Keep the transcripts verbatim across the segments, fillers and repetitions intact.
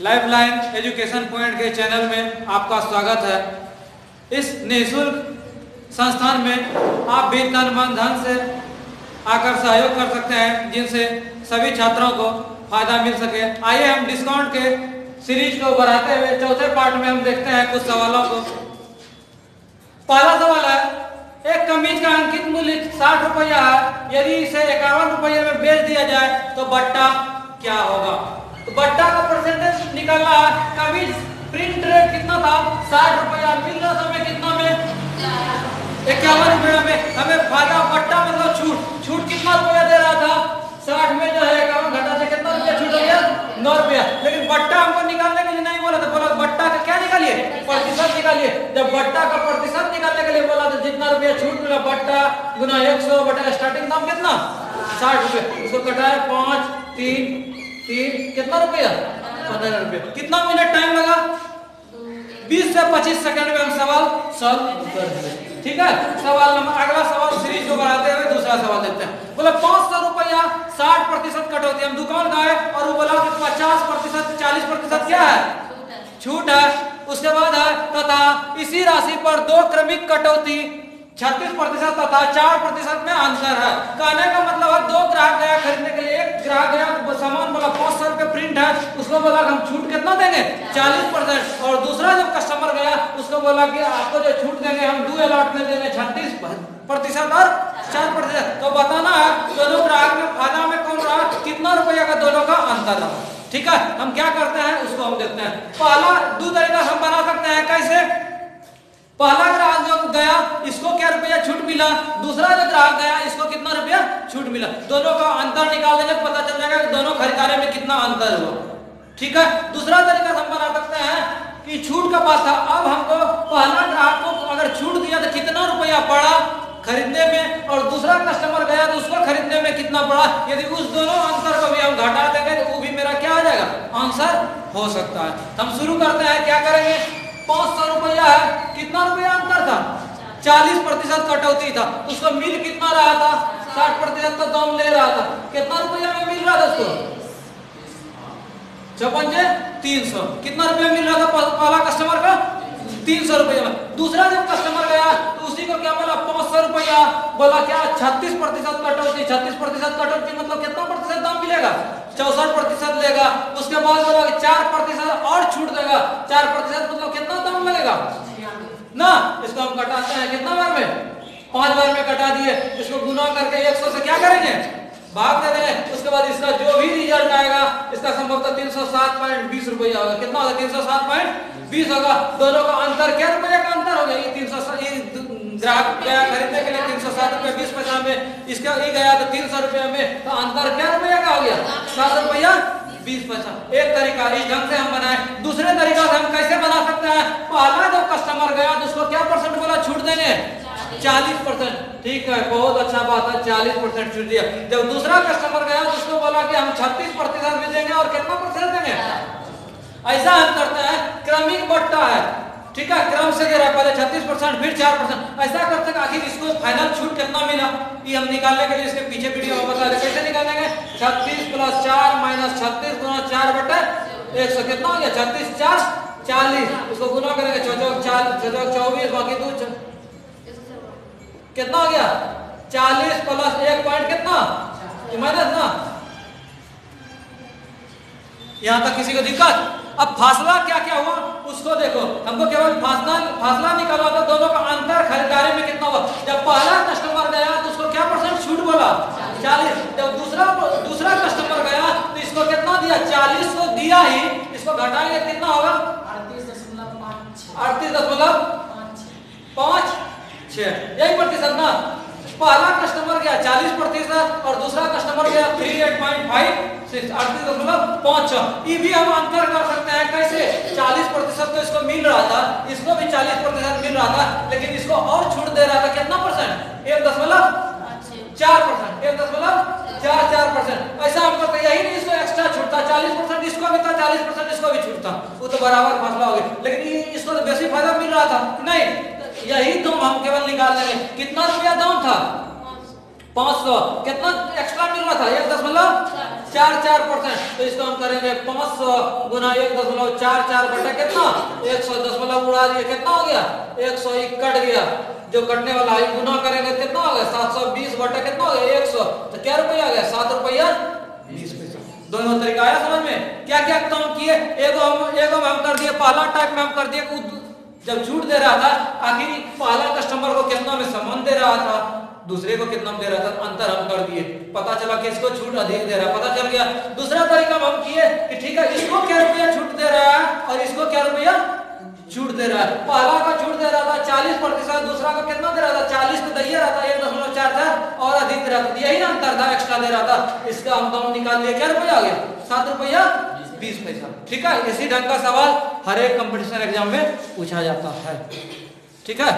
Lifeline education point के channel में आपका स्वागत है। इस निःशुल्क संस्थान में आप भी तन मन धन से आकर सहयोग कर सकते हैं, जिनसे सभी छात्रों को फायदा मिल सके। आइए हम डिस्काउंट के सीरीज को बढ़ाते हुए चौथे पार्ट में हम देखते हैं कुछ सवालों को। पहला सवाल है, एक कमीज का अंकित मूल्य साठ रुपया है, यदि इसे इक्यावन रुपये में बेच दिया जाए तो बट्टा क्या होगा? तो बट्टा का परसेंटेज निकालना है। कमीज प्रिंट रेट कितना था? साठ रुपया। मिल रहा था हमें कितना में? इक्यावन रुपया में। हमें फायदा बट्टा मतलब छूट छूट कितना रुपया दे रहा था? साठ में जो है इक्यावन घटा से कितना रुपया छूट हो गया? नौ रुपया। लेकिन बट्टा हमको निकालने के लिए नहीं बोला था, बोला बट्टा का क्या निकालिए? प्रतिशत निकालिए। जब बट्टा का प्रतिशत निकालने के लिए बोला तो जितना रुपया छूट मिला बट्टा गुना एक सौ बटा स्टार्टिंग दाम कितना? साठ रुपये। उसको कटाए पाँच तीन तीन कितना रुपया? पंद्रह रुपये। कितना मिनट टाइम लगा? बीस से पच्चीस सेकंड में हम सवाल सॉल्व कर देंगे। ठीक है, सवाल नंबर अगला सवाल सीरीज को बढ़ाते हुए दूसरा सवाल देखते हैं। बोला पाँच सौ रुपया साठ प्रतिशत कटौती। हम दुकान गए और वो बोला कि पचास प्रतिशत चालीस प्रतिशत क्या है? छूट है। उसके बाद है तथा इसी राशि पर दो क्रमिक कटौती छत्तीस प्रतिशत तथा चार प्रतिशत में अंतर है। कहने का मतलब है दो ग्राहक गया खरीदने के लिए, एक ग्राहक गया सामान बोला पाँच सौ रुपये प्रिंट है, उसको बोला हम छूट कितना देंगे? चालीस परसेंट। और दूसरा जब कस्टमर गया उसको बोला कि आपको जो छूट देंगे हम दो अलॉट में देंगे छत्तीस प्रतिशत और चार प्रतिशत। तो बताना है दोनों ग्राहक में फायदा में कौन रहा, कितना रुपया का दोनों का अंतर रहा। ठीक है, हम क्या करते हैं उसको हम देखते हैं। पहला दो तरीका हम बना सकते हैं। कैसे? पहला ग्राहक जो गया इसको क्या रुपया छूट मिला, दूसरा जो ग्राहक गया इसको कितना रुपया छूट मिला। दोनों का अंतर निकाल देंगे, पता चल जाएगा कि दोनों खरीदारी में कितना अंतर हुआ। ठीक है, दूसरा तरीका हम बना सकते हैं कि छूट का बात था, अब हमको पहला ग्राहक को अगर छूट दिया तो कितना रुपया पड़ा खरीदने में, और दूसरा कस्टमर गया तो उसको खरीदने में कितना पड़ा। यदि उस दोनों अंतर को भी हम घटा देंगे तो वो भी मेरा क्या आ जाएगा? आंसर हो सकता है। हम शुरू करते हैं, क्या करेंगे? पाँच सौ रुपया है, कितना रुपया अंतर था? चालीस प्रतिशत कटौती था। उसको मिल कितना रहा था? साठ प्रतिशत तो दाम ले रहा था। कितना रुपया में मिल रहा था उसको? छप्पन से तीन सौ। कितना रुपया मिल रहा था पहला कस्टमर का? तीन सौ रुपया में। दूसरा जब कस्टमर गया तो उसी को क्या बोला? पाँच सौ रुपया। बोला क्या? छत्तीस प्रतिशत कटौती। छत्तीस प्रतिशत कटौती मतलब कितना प्रतिशत दाम मिलेगा? चौसठ प्रतिशत लेगा। उसके बाद बोला चार प्रतिशत और छूट देगा। चार प्रतिशत मतलब कितना दाम लगेगा ना? इसको हम कटाते हैं कितना बार में? पांच बार में कटा दिए। इसको गुना करके एक सौ से क्या करेंगे? भाग दे देंगे। उसके बाद इसका जो भी रिजल्ट आएगा इसका संभवतः तीन सौ सात पॉइंट बीस रुपया होगा। कितना होगा? तीन सौ सात पॉइंट बीस होगा। दोनों का अंतर क्या रुपया का अंतर हो गया? ये तीन सौ ग्राहक गया खरीदने के लिए तीन सौ सात रुपया बीस पैसा में, इसका ये गया तो तीन सौ रुपया में, तो अंतर क्या रुपया का हो गया? सात रुपया बीस पैसा। एक तरीका इस ढंग से हम बनाए। दूसरे तरीका से हम कैसे बना सकते हैं? पहला जब कस्टमर गया तो उसको क्या परसेंट बोला छूट देंगे? चालीस परसेंट। ठीक है, बहुत अच्छा बात है, चालीस परसेंट छूट दिया। जब दूसरा कस्टमर गया तो उसको बोला कि हम छत्तीस प्रतिशत भी देंगे और कितना प्रतिशत देंगे? ऐसा हम करते हैं, क्रमिक बट्टा है। ठीक है, क्रम से दे रहा है, पहले छत्तीस परसेंट फिर चार परसेंट। ऐसा करते हैं आखिर इसको फाइनल छूट कितना मिला ये हम निकालने के लिए इसके पीछे वीडियो में बता दें कैसे निकालेंगे। छत्तीस प्लस चार माइनस छत्तीस गुना चार बटे एक सौ। कितना हो गया? छत्तीस चार चालीस। उसको गुना करेंगे चौचौक चार चौचौक चौबीस, बाकी दो कितना हो गया? चालीस प्लस एक पॉइंट कितना माइनस ना। यहां तक किसी को दिक्कत? अब फासला क्या क्या हुआ उसको देखो। हमको केवल फासला फासला निकालना था, दोनों का अंतर खरीदारी में कितना हुआ। जब पहला कस्टमर गया तो उसको क्या परसेंट छूट बोला? चालीस। जब दूसरा दूसरा कस्टमर गया तो इसको कितना दिया? चालीस को दिया ही, इसको घटाएंगे कितना होगा? अड़तीस दशमलव पाँच अड़तीस दशमलव पाँच छह। यही प्रतिशत ना। पहला कस्टमर गया चालीस प्रतिशत और दूसरा कस्टमर गया अड़तीस पॉइंट फाइव सिक्स अड़तीस दशमलव पाँच छह। ये भी हम अंतर कर सकते हैं। कैसे? चालीस प्रतिशत तो इसको मिल रहा था, इसको भी चालीस प्रतिशत मिल रहा था, लेकिन इसको और छूट दे रहा था कितना परसेंट? एक दशमलव चार परसेंट। एक दशमलव चार चार परसेंट। ऐसा हम करते यही नहीं, इसको एक्स्ट्रा छूटता चालीस परसेंट, इसको भी था चालीस परसेंट, इसको भी छूटता, वो तो बराबर फासला हो गया। लेकिन इसको तो बेसी फायदा मिल रहा था नहीं, यही दाम हम केवल निकाल लेंगे। कितना रुपया दाम था? पाँच सौ। कितना एक्स्ट्रा मिल रहा था? एक दशमलव चार चार परसेंट, तो इसको हम करेंगे पाँच सौ गुना एक दशमलव चार चार बटा कितना एक सौ, दशमलव उड़ा दिए, कितना हो गया एक सौ एक कट गया, जो कटने वाला है गुना करेंगे कितना हो गया सात सौ बीस बटा कितना हो गया एक सौ, तो क्या रुपया आ गया सात रुपया बीस पैसा। दोनों तरीका आया समझ में? क्या क्या काम किए, एगो हम एगो हम कर दिए, पहला टाइप में हम कर दिए जब छूट दे रहा था, आखिर पहला कस्टमर को कितना में सामान दे रहा था, दूसरे को कितना में दे रहा था, अंतर हम कर दिए, पता चला कि इसको छूट अधिक दे रहा है, पता चल गया। दूसरा तरीका हम किए कि ठीक है इसको क्या रुपया छूट दे रहा है और इसको क्या रुपया छूट दे रहा है। पहला का छूट दे रहा था चालीस प्रतिशत, दूसरा का कितना दे रहा था चालीस तो दे रहा था, एक दशमलव चार था और अधिक दे रहा था, यही ना अंतर था, एक्स्ट्रा दे रहा था। इसका हम दाम निकाल लिए, क्या रुपया आ गया सात रुपया बीस पैसा। ठीक है, इसी ढंग का सवाल हर एक कंपटीशन एग्जाम में पूछा जाता है। ठीक है,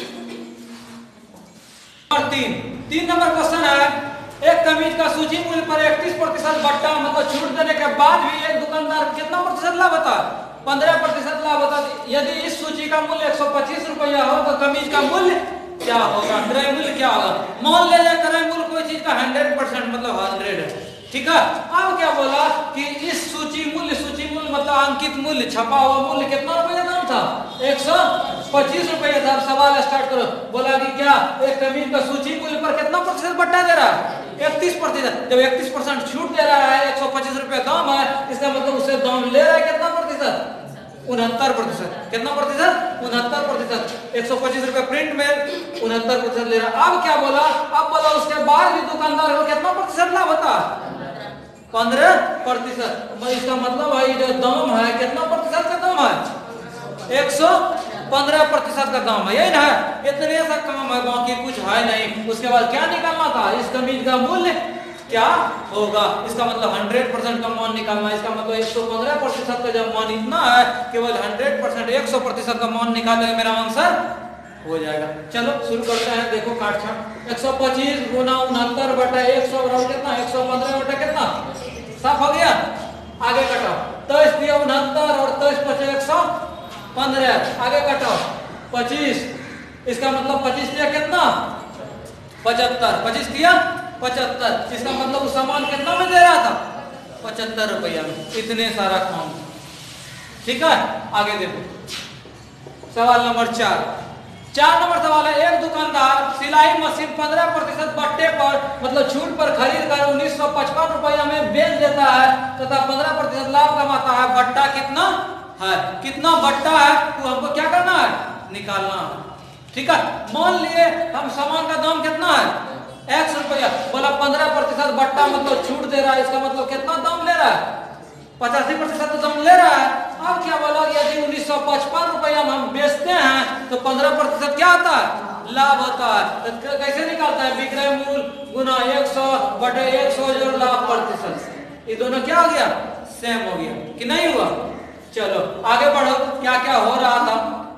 और तीन तीन नंबर क्वेश्चन है, एक कमीज का सूची मूल्य पर इकतीस प्रतिशत बट्टा मतलब छूट देने के बाद भी एक दुकानदार कितना प्रतिशत लाभ होता है, पंद्रह प्रतिशत लाभ होता है। यदि इस सूची का मूल्य एक सौ पच्चीस रुपया हो तो कमीज का मूल्य क्या होगा, क्रय मूल्य क्या होगा। मान ले जाए क्रय मूल्य कोई चीज का हंड्रेड परसेंट मतलब हंड्रेड है, ठीक है। अब क्या बोला कि इस सूची मूल्य सूची मूल्य मतलब अंकित मूल्य छपा हुआ मूल्य कितना रुपया दाम था एक सौ पच्चीस रुपया था। सवाल स्टार्ट करो, बोला कि क्या एक कमीज का सूची मूल्य पर कितना प्रतिशत बट्टा दे रहा है इकतीस प्रतिशत। जब इकतीस परसेंट छूट दे रहा है, एक सौ पच्चीस रुपया दाम है, इसका मतलब उससे दाम ले रहा है कितना प्रतिशत उनहत्तर प्रतिशत। कितना प्रतिशत उनहत्तर प्रतिशत। एक सौ पच्चीस रुपया प्रिंट में उनहत्तर प्रतिशत ले रहा है। अब क्या बोला, अब बोला उसके बाद भी दुकानदार को कितना प्रतिशत लाभ होता है पंद्रह प्रतिशत। इसका मतलब है जो दाम है कितना प्रतिशत का दाम है एक सौ पंद्रह प्रतिशत का दाम है, यही ना है। इतने सा काम है, बाकी कुछ है नहीं। उसके बाद क्या निकालना था, इस कमीज का मूल्य क्या होगा, इसका मतलब हंड्रेड परसेंट का मान निकालना। इसका मतलब एक सौ पंद्रह प्रतिशत का जब मान इतना है, केवल हंड्रेड परसेंट एक सौ प्रतिशत का मान निकाले मेरा आंसर हो जाएगा। चलो शुरू करते हैं। देखो काट छाट, एक सौ पच्चीस गुना उनहत्तर बटा एक सौ बराबर कितना एक सौ पंद्रह बटा कितना, साफ हो गया। आगे कटाओ, तेईस दिया उनहत्तर और तेईस पचे एक सौ पंद्रह, आगे कटाओ पच्चीस, इसका मतलब पच्चीस दिया कितना पचहत्तर, पच्चीस दिया पचहत्तर, इसका मतलब उस सामान कितना में दे रहा था पचहत्तर रुपया में। इतने सारा काम, ठीक है। आगे देखो सवाल नंबर चार। चार नंबर सवाल है, एक दुकानदार सिलाई मशीन पंद्रह प्रतिशत बट्टे पर मतलब छूट पर खरीद कर उन्नीस सौ पचपन रुपया में बेच देता है तथा पंद्रह प्रतिशत लाभ कमाता है। बट्टा कितना है, कितना बट्टा है तो हमको क्या करना है निकालना है, ठीक है। मान लिए हम सामान का दाम कितना है एक सौ रुपया, बोला पंद्रह प्रतिशत बट्टा मतलब छूट दे रहा है, इसका मतलब कितना दाम ले रहा है पचासी प्रतिशत दाम ले रहा है। अब क्या बोला यदि उन्नीस सौ पचपन रुपया हम बेचते हैं तो पंद्रह प्रतिशत क्या होता है लाभ होता है। तो कैसे निकालता है, विक्रय मूल्य गुना एक सौ बटे एक सौ जो लाभ प्रतिशत, ये दोनों क्या हो गया सेम हो गया कि नहीं हुआ। चलो आगे बढ़ो, क्या क्या हो रहा था,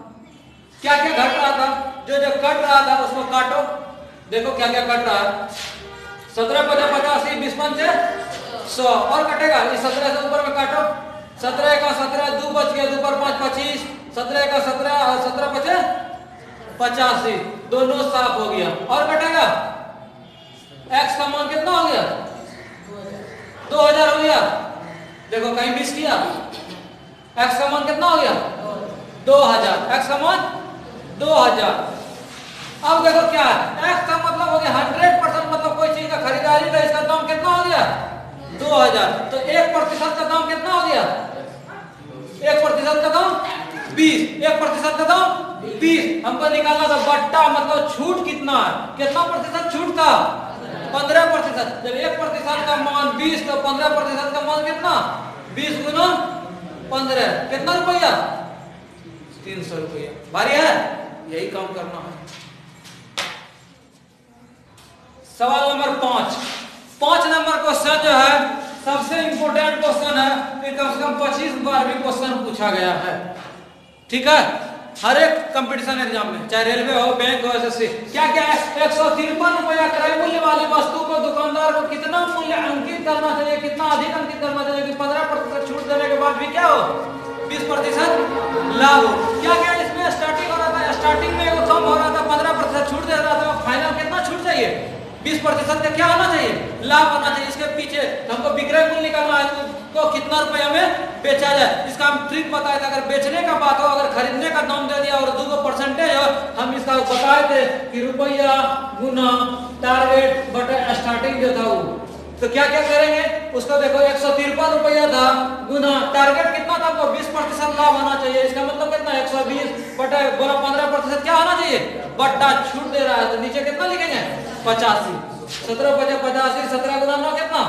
क्या क्या घट रहा था, जो जो कट रहा था उसको काटो। देखो क्या क्या कट रहा है, सत्रह पचास पचासी बीस पंचे सौ और कटेगा, इस सत्रह से ऊपर में काटो, सत्रह का सत्रह दो बच गया, दो पर पाँच पच्चीस, सत्रह का सत्रह और सत्रह पचे पचासी, दोनों साफ हो गया। और कटेगा एक्स का मान कितना हो गया दो हजार हो गया। देखो कहीं मिस किया, एक्स का मान कितना हो गया दो हजार, एक्स का मान दो हजार। अब देखो क्या है, एक्स का मतलब हो गया हंड्रेड परसेंट मतलब कोई चीज का खरीदारी का इसका दाम कितना हो गया दो हजार, तो एक प्रतिशत का दाम कितना हो गया एक प्रतिशत का दाम बीस, एक प्रतिशत का दाम बीस। हमको निकालना था बट्टा मतलब छूट कितना है, कितना प्रतिशत छूट था पंद्रह प्रतिशत। जब एक प्रतिशत का मान बीस तो पंद्रह प्रतिशत का मान कितना बीस गुना पंद्रह कितना रुपया तीन सौ रुपया। भारी है, यही काम करना है। सवाल नंबर पांच। पांच नंबर क्वेश्चन जो है सबसे इंपोर्टेंट क्वेश्चन है, फिर कम से कम पच्चीस बार भी क्वेश्चन पूछा गया है, ठीक है। हर एक कंपटीशन एग्जाम में चाहे रेलवे हो बैंक हो एसएससी, क्या क्या है एक सौ तिरपन रुपया क्रय मूल्य वाली वस्तु को दुकानदार को कितना मूल्य अंकित करना चाहिए, कितना अधिक अंकित करना चाहिए कि पंद्रह प्रतिशत छूट देने के बाद भी क्या हो बीस प्रतिशत लाभ हो। क्या क्या इसमें स्टार्टिंग हो रहा था, स्टार्टिंग में वो कम हो रहा था पंद्रह प्रतिशत छूट दे रहा था, फाइनल कितना छूट चाहिए बीस प्रतिशत का क्या होना चाहिए, लाभ होना चाहिए। इसके पीछे हमको विक्रय मूल्य निकालना है तो कितना रुपया में बेचा जाए, इसका हम ट्रिक बताए थे। अगर बेचने का बात हो, अगर खरीदने का दाम दे दिया और दो परसेंटेज हो, हम इसका बताए थे कि रुपया गुना टारगेट बटे स्टार्टिंग जो था वो, तो क्या क्या करेंगे उसको देखो। एक सौ तिरपन रुपया था गुना टारगेट कितना था, तो बीस प्रतिशत लाभ होना चाहिए। इसका मतलब कितना, एक सौ बीस बटे बोला पंद्रह प्रतिशत क्या होना चाहिए, बट्टा छूट दे रहा है, तो नीचे कितना लिखेंगे, पचासी। सत्रह बजे पचासी, सत्रह गुना नौ कितना,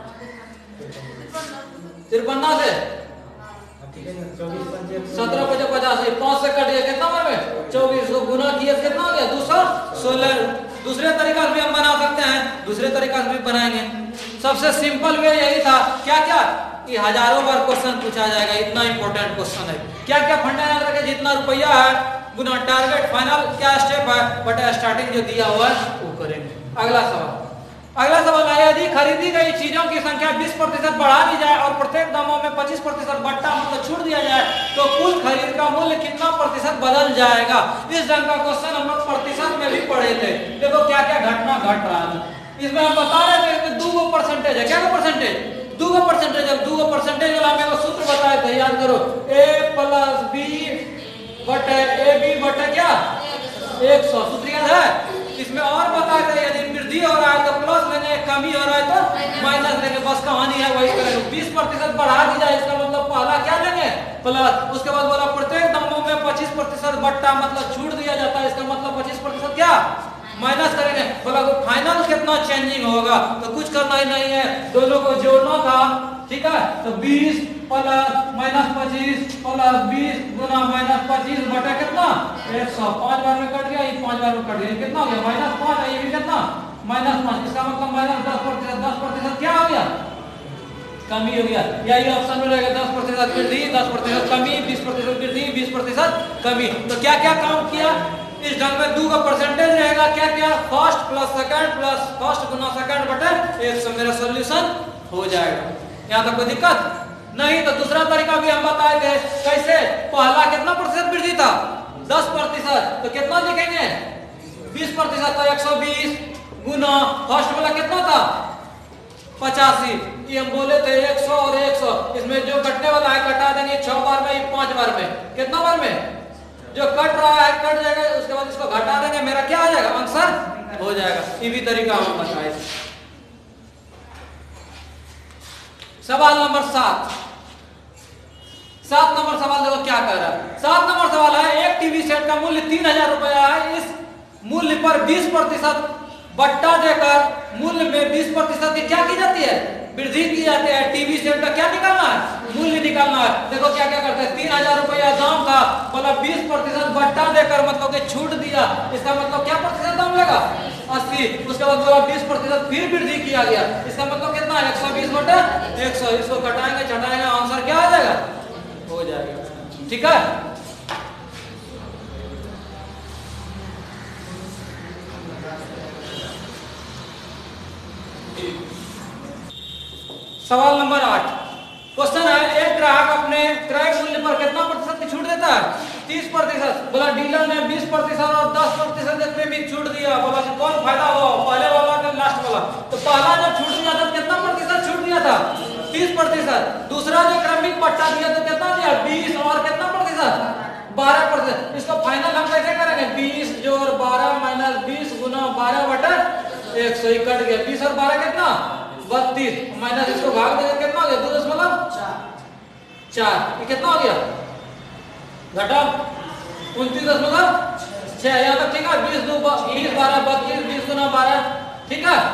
तिरपन्ना से सत्रह बजे पचासी, पांच से कट गया कितना बार में, चौबीस को गुना किया कितना हो गया, दो सौ सोलह। दूसरे तरीका से भी हम बना सकते हैं, दूसरे तरीका से भी बनाएंगे। सबसे सिंपल वे यही था, क्या क्या कि हजारों बार क्वेश्चन पूछा जाएगा, इतना इंपॉर्टेंट क्वेश्चन है। क्या क्या फंडा याद रखें, जितना रुपया है गुना टारगेट, फाइनल क्या स्टेप है बट स्टार्टिंग जो दिया हुआ है वो करेंगे। अगला सवाल, अगला सवाल है, यदि खरीदी गई चीजों की संख्या बीस प्रतिशत बढ़ा दी जाए और प्रत्येक दामों में पच्चीस प्रतिशत बट्टा मतलब छूट दिया जाए, तो कुल खरीद का मूल्य कितना प्रतिशत बदल जाएगा। इस ढंग का क्वेश्चन हम लोग प्रतिशत में भी पढ़े थे। देखो क्या क्या घटना घट रहा है इसमें, हम बता रहे थे दो गो परसेंटेज है, क्या गो परसेंटेज, दो गो परसेंटेज है। दो गो परसेंटेज वाला हमें सूत्र बताए थे, याद करो, ए प्लस बी बटे ए बी बटे क्या एक सौ, सूत्र याद है। इसमें और बताए थे यदि वृद्धि हो रहा है तो प्लस लेंगे, कमी हो रहा है तो माइनस लेंगे, बस कहानी है वही करेंगे। बीस प्रतिशत बढ़ा दी जाए, इसका मतलब पहला क्या लेंगे प्लस, उसके बाद बोला प्रत्येक दामों में पच्चीस प्रतिशत बट्टा मतलब छूट दिया जाता है, इसका मतलब पच्चीस प्रतिशत क्या माइनस करेंगे। बोला फाइनल कितना चेंजिंग होगा, तो कुछ करना ही नहीं है, दोनों को जोड़ना था, ठीक है। तो बीस प्लस माइनस पच्चीस प्लस बीस गुना माइनस पच्चीस बटे कितना एक सौ, पांच बार में कट गया, ये पांच बार में कट गया, कितना हो गया माइनस पांच, ये भी कितना माइनस पांच, इसका मतलब माइनस दस प्रतिशत, दस प्रतिशत क्या हो गया कमी हो गया। यही ऑप्शन में रहेगा, दस प्रतिशत वृद्धि, दस प्रतिशत कमी, बीस प्रतिशत वृद्धि, बीस प्रतिशत कमी। तो क्या क्या काम किया इस ढंग में, दो का परसेंटेज रहेगा, क्या क्या first plus second plus first गुना सेकंड बटे एक सौ, मेरा सॉल्यूशन हो जाएगा। यहाँ तक कोई दिक्कत नहीं। तो दूसरा तरीका भी हम बताए थे, कैसे, पहला कितना प्रतिशत वृद्धि था, दस प्रतिशत, तो कितना लिखेंगे बीस प्रतिशत, तो एक सौ बीस गुना फर्स्ट वाला कितना था पचासी, ये हम बोले थे एक सौ और एक सौ, इसमें जो कटने वाला है कटा देंगे छह बार में, पांच बार में, कितना बार में जो कट रहा है कट जाएगा, उसके बाद इसको घटा देंगे, मेरा क्या आ जाएगा आंसर हो जाएगा। ये भी तरीका हम बताए। सवाल नंबर सात, सात नंबर सवाल देखो क्या कह रहा है। सात नंबर सवाल है, एक टीवी सेट का मूल्य तीन हजार रुपया है, इस मूल्य पर बीस प्रतिशत बट्टा देकर मूल्य में बीस प्रतिशत की क्या की जाती है, वृद्धि की जाती है। टीवी सेट का क्या निकालना है, मूल्य निकालना है। देखो क्या क्या करते हैं, तीन हजार रुपया दाम था, मतलब बीस प्रतिशत बट्टा देकर मतलब कि छूट दिया, इसका मतलब क्या प्रतिशत दाम लगा अस्सी, उसके बाद बोला बीस प्रतिशत फिर वृद्धि किया गया, इसका मतलब कितना है एक सौ बीस बटे एक सौ, इसको घटाएंगे चढ़ाएंगे, आंसर क्या आ जाएगा हो जाएगा, ठीक है। सवाल नंबर आठ, क्वेश्चन है, एक ग्राहक अपने क्रय मूल्य पर कितना प्रतिशत की छूट देता है, तीस प्रतिशत। बोला डीलर ने बीस प्रतिशत और दस प्रतिशत में छूट दिया, बोला कि कौन फायदा हुआ, पहले वाला या लास्ट वाला। तो पहला जब छूट दिया था कितना प्रतिशत छूट दिया था, तीस प्रतिशत। दूसरा जो क्रमिक पट्टा दिया तो कितना दिया, बीस और कितना प्रतिशत, बारह प्रतिशत। इसको फाइनल हम कैसे करेंगे, बीस जोड़ बारह माइनस बीस गुना बारह बटा एक सौ, कट गया, बीस और बारह कितना बत्तीस, माइनस इसको भाग देंगे कितना हो गया, दो दशमलव चार, ये कितना हो गया घटा उनतीस दशमलव छह, यहाँ तक ठीक है। बीस दो बीस बारह बत्तीस, बीस गुना बारह, ठीक है।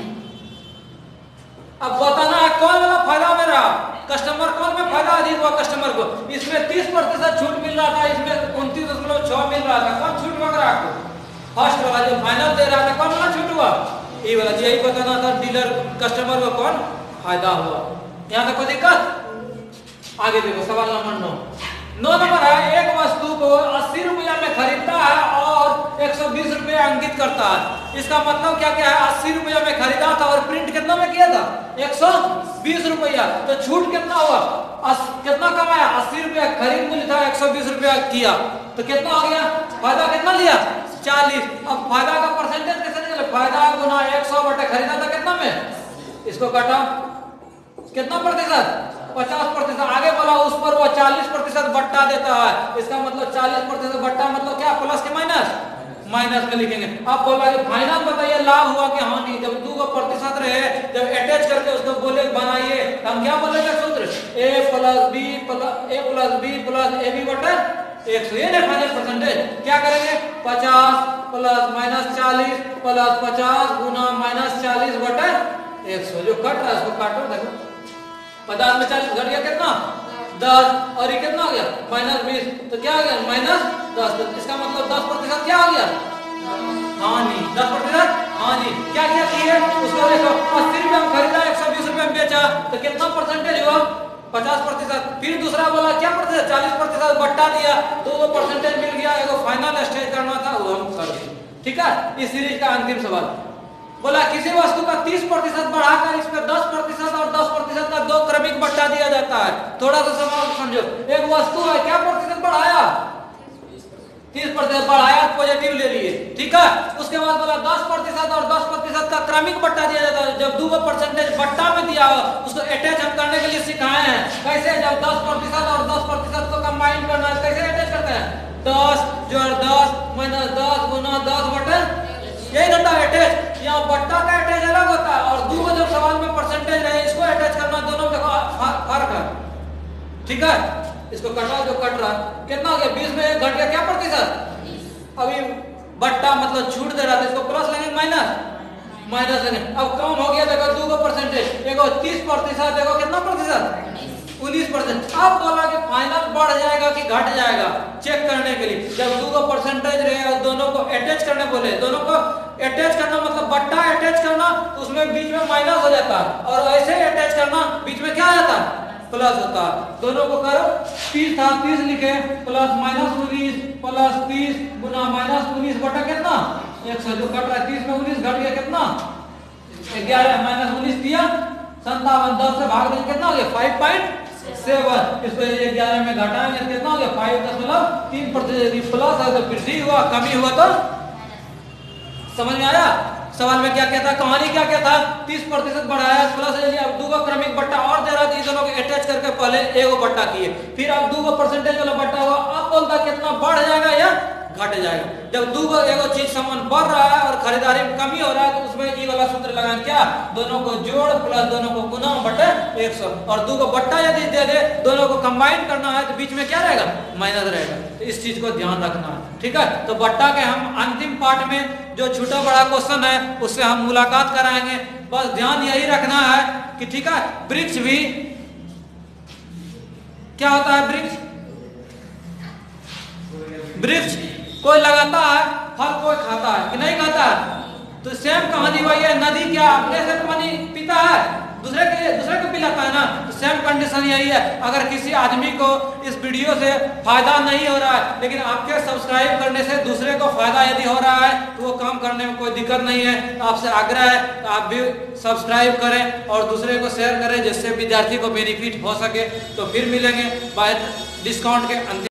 अब बताना है कौन वाला फायदा में रहा, कस्टमर कौन में फायदा अधिक हुआ कस्टमर को। इसमें तीस प्रतिशत छूट मिल रहा था, इसमें उनतीस दशमलव छह मिल रहा था, कौन छूट मांग रहा है, फर्स्ट वाला जो फाइनल दे रहा था, कौन वाला छूट हुआ, ये वाला। यही बताना था डीलर कस्टमर को कौन फायदा हुआ। यहाँ तक कोई दिक्कत, आगे देखो सवाल नंबर नौ। नौ नंबर है, एक वस्तु को अस्सी रुपया में खरीदता है और एक सौ बीस रुपया अंकित करता है, इसका मतलब क्या क्या है, अस्सी रुपया में खरीदा था और प्रिंट कितना में किया था, एक सौ बीस रुपया। तो छूट कितना हुआ, अस, कितना कमाया, अस्सी रुपया खरीद मूल्य था, एक सौ बीस रुपया किया, तो कितना हो गया, फायदा कितना लिया चालीस। अब फायदा का परसेंटेज कैसे निकले, फायदा गुना एक सौ बटे खरीदा था कितना में, इसको काटा कितना प्रतिशत, पचास प्रतिशत। आगे बोला उस पर वो चालीस प्रतिशत बट्टा देता है, इसका मतलब चालीस प्रतिशत बट्टा मतलब क्या, प्लस के माइनस, माइनस में लिखेंगे। अब बोला कि फाइनल बताइए लाभ हुआ कि हानि। जब दो का प्रतिशत रहे, जब अटैच करके उसको बोले बनाइए, हम क्या बोलेंगे सूत्र, a plus B plus A plus B plus A B बटे एक सौ। ये ना फाइनल परसेंटेज क्या करेंगे, पचास प्लस माइनस चालीस प्लस पचास गुना माइनस चालीस बटे एक सौ। जो कट रहा है उसको काटो, देखो पचास में चालीस घट गया कितना, दस, और ये कितना हो गया माइनस बीस, तो क्या हो गया माइनस दस। तो इसका मतलब दस प्रतिशत क्या हो गया, हानि, दस प्रतिशत हानि। क्या क्या किए उसको देखो, अस्सी रुपए में खरीदा, एक सौ बीस रुपए में बेचा, तो कितना परसेंटेज हुआ, पचास प्रतिशत। फिर दूसरा बोला क्या प्रतिशत, चालीस प्रतिशत बट्टा दिया, दो दो परसेंटेज मिल गया। एगो फाइनल स्टेज करना था वो हम कर दिए। ठीक है, इस सीरीज का अंतिम सवाल बोला किसी वस्तु का तीस प्रतिशत बढ़ाकर इस पर दस प्रतिशत और दस प्रतिशत का दो क्रमिक बट्टा दिया जाता है। थोड़ा सा सवाल समझो, एक वस्तु है, क्या प्रतिशत बढ़ाया, तीस प्रतिशत बढ़ाया, पॉजिटिव ले लिए, ठीक है। उसके बाद बोला दस प्रतिशत और दस प्रतिशत का क्रमिक बट्टा दिया जाता है। जब दो परसेंटेज बट्टा में दिया हो उसको अटैच हम करने के लिए सिखाए हैं कैसे, जब दस प्रतिशत और दस प्रतिशत को कंबाइन करना है कैसे अटैच करते हैं, दस जोड़ दस माइनस दस गुना दस बटे, यही होता है अटैच। यहाँ बट्टा का अटैच अलग होता है और दो जब सवाल में परसेंटेज रहे इसको अटैच करना, दोनों में फर्क है, ठीक है। इसको कटा, जो कट रहा कितना हो गया, बीस में एक घट गया क्या प्रतिशत, अभी बट्टा मतलब छूट दे रहा था, इसको प्लस लेंगे माइनस माइनस लेंगे। अब कम हो गया, देखो दो का परसेंटेज, एगो तीस प्रतिशत, एगो कितना प्रतिशत उन्नीस परसेंट। अब बोला कि फाइनल बढ़ जाएगा कि घट जाएगा, चेक करने के लिए जब दो का परसेंटेज रहे और दोनों को अटैच करने बोले, दोनों को अटैच करना मतलब बट्टा अटैच करना, तो उसमें बीच में माइनस हो जाता है, और ऐसे ही अटैच करना बीच में क्या आ जाता है, प्लस होता है। दोनों को करो, तीस था तीस लिखे, प्लस माइनस उन्नीस प्लस तीस गुना माइनस उन्नीस बटा कितना एक सौ। जो कट रहा है तीस में उन्नीस घट गया कितना, ग्यारह माइनस उन्नीस दिया संतावन, दस से भाग देंगे कितना हो गया फाइव पॉइंट सेवन। इसको ये ग्यारह में घटाएंगे कितना हो गया फाइव दशमलव तीन प्रतिशत। प्लस है तो वृद्धि हुआ, कमी हुआ तो समझ में आया। सवाल में क्या कहता, कहानी क्या कहता, तीस प्रतिशत बढ़ाया प्लस अब दो का क्रमिक बट्टा और दे रहा था, दोनों को अटैच करके पहले एगो बट्टा किए, फिर अब दो का परसेंटेज वाला बट्टा हुआ। अब बोलता कितना बढ़ जाएगा या घट जाएगा। जब दो एगो चीज सामान बढ़ रहा है और खरीदारी में कमी हो रहा है तो उसमें ये वाला सूत्र लगाएं, क्या, दोनों को जोड़ प्लस दोनों को गुना बटे एक सौ। और दो को बट्टा यदि दे दे, दोनों को कंबाइन करना है तो बीच में क्या रहेगा, माइनस रहेगा। तो इस चीज को ध्यान रखना है, ठीक है। तो बट्टा के हम अंतिम पार्ट में जो छोटा बड़ा क्वेश्चन है उससे हम मुलाकात कराएंगे। बस ध्यान यही रखना है कि ठीक है, वृक्ष भी क्या होता है, वृक्ष वृक्ष कोई लगाता है फल कोई खाता है कि नहीं खाता है। तो सेम कहानी वही है, नदी क्या अपने से पानी पीता है, दूसरे के दूसरे को पिलाता है ना। तो सेम कंडीशन यही है। अगर किसी आदमी को इस वीडियो से फायदा नहीं हो रहा है लेकिन आपके सब्सक्राइब करने से दूसरे को फायदा यदि हो रहा है तो वो काम करने में कोई दिक्कत नहीं है। तो आपसे आग्रह है तो आप भी सब्सक्राइब करें और दूसरे को शेयर करें जिससे विद्यार्थी को बेनिफिट हो सके। तो फिर मिलेंगे बाय डिस्काउंट के अंतिम